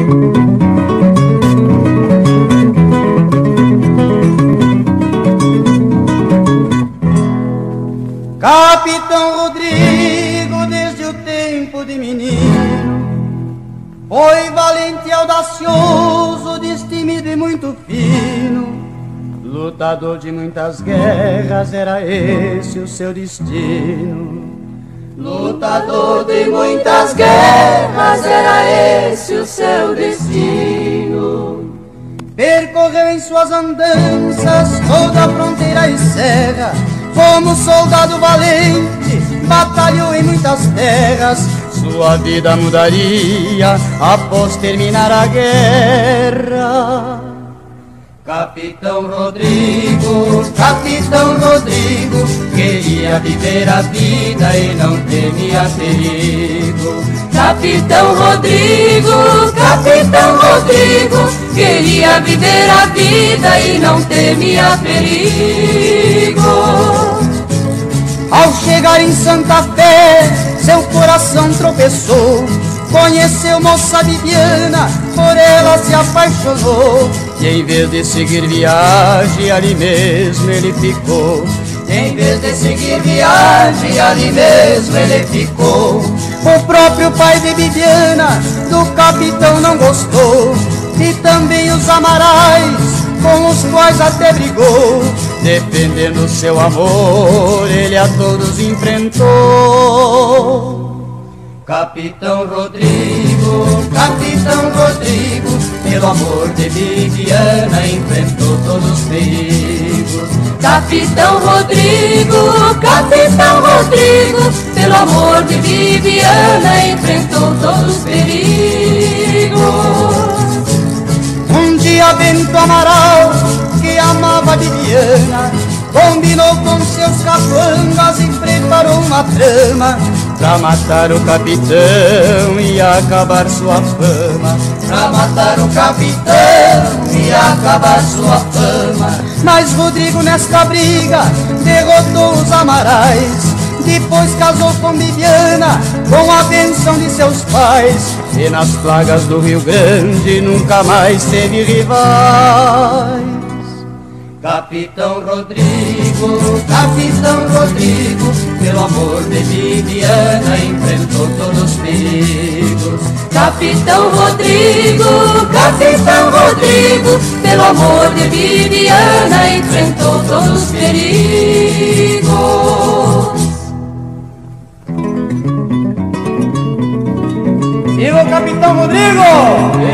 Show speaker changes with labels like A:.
A: Capitão Rodrigo, desde o tempo de menino, foi valente e audacioso, destemido e muito fino. Lutador de muitas guerras, era esse o seu destino.
B: Lutador de muitas guerras, era esse o seu destino.
A: Percorreu em suas andanças toda a fronteira e serra. Como soldado valente, batalhou em muitas terras. Sua vida mudaria após terminar a guerra.
B: Capitão Rodrigo, queria viver a vida e não temia perigo. Capitão Rodrigo, queria viver a vida e não temia perigo.
A: Ao chegar em Santa Fé, seu coração tropeçou. Conheceu moça Bibiana, por ela se apaixonou. E em vez de seguir viagem, ali mesmo ele ficou.
B: Em vez de seguir viagem, ali mesmo ele ficou.
A: O próprio pai de Bibiana, do capitão não gostou. E também os Amarais, com os quais até brigou. Defendendo seu amor, ele a todos enfrentou.
B: Capitão Rodrigo, pelo amor de Bibiana enfrentou todos os perigos. Capitão Rodrigo, pelo amor de Bibiana enfrentou todos os perigos.
A: Um dia Bento Amaral, que amava Bibiana, combinou com seus capangas e preparou uma trama pra matar o capitão e acabar sua fama.
B: Pra matar o capitão e acabar sua fama.
A: Mas Rodrigo nesta briga derrotou os Amarais. Depois casou com Bibiana, com a bênção de seus pais. E nas plagas do Rio Grande nunca mais teve rivais.
B: Capitão Rodrigo, pelo amor de Bibiana enfrentou todos os perigos. Capitão Rodrigo, pelo amor de Bibiana enfrentou todos os perigos.
A: Viva o Capitão Rodrigo!